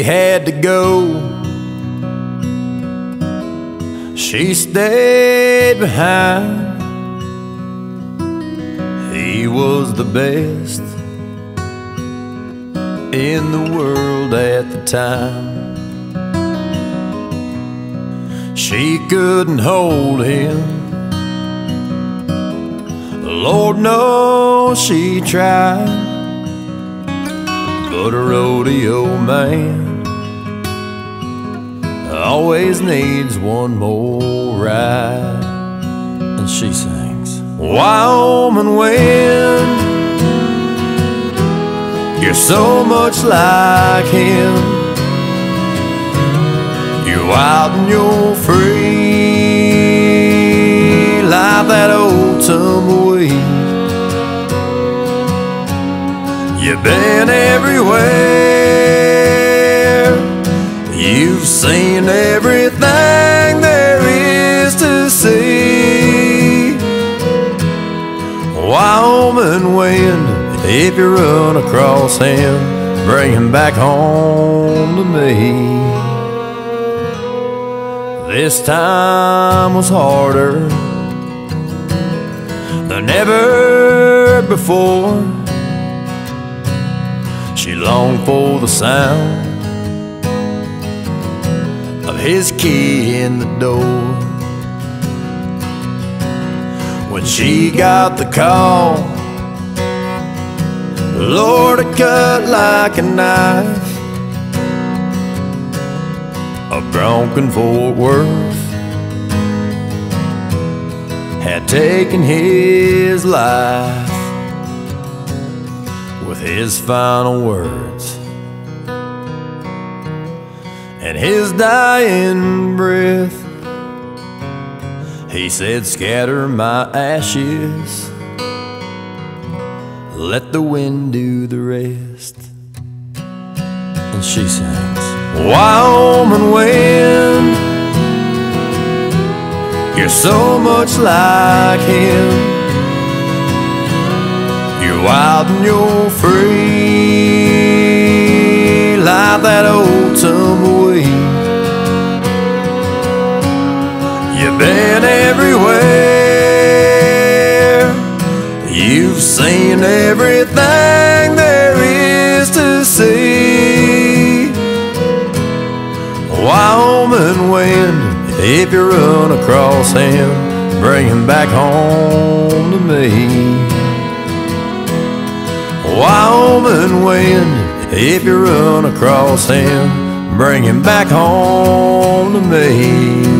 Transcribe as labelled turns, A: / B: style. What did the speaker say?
A: had to go, she stayed behind. He was the best in the world at the time. She couldn't hold him, Lord knows she tried, but a rodeo man always needs one more ride. And she sings, Wyoming wind, you're so much like him. You're wild and you're free, like that old tumbleweed. You've been everywhere, you've seen everything there is to see. Wyoming wind, if you run across him, bring him back home to me. This time was harder than ever before. She longed for the sound of his key in the door. When she got the call, Lord, it cut like a knife. A bronc in Fort Worth had taken his life. With his final words and his dying breath, he said, scatter my ashes, let the wind do the rest. And she sings, Wyoming wind, you're so much like him. You're wild and you're free, like that old tumbleweed. You've been everywhere, you've seen everything there is to see. Wyoming wind, if you run across him, bring him back home to me. Wyoming wind, if you run across him, bring him back home to me.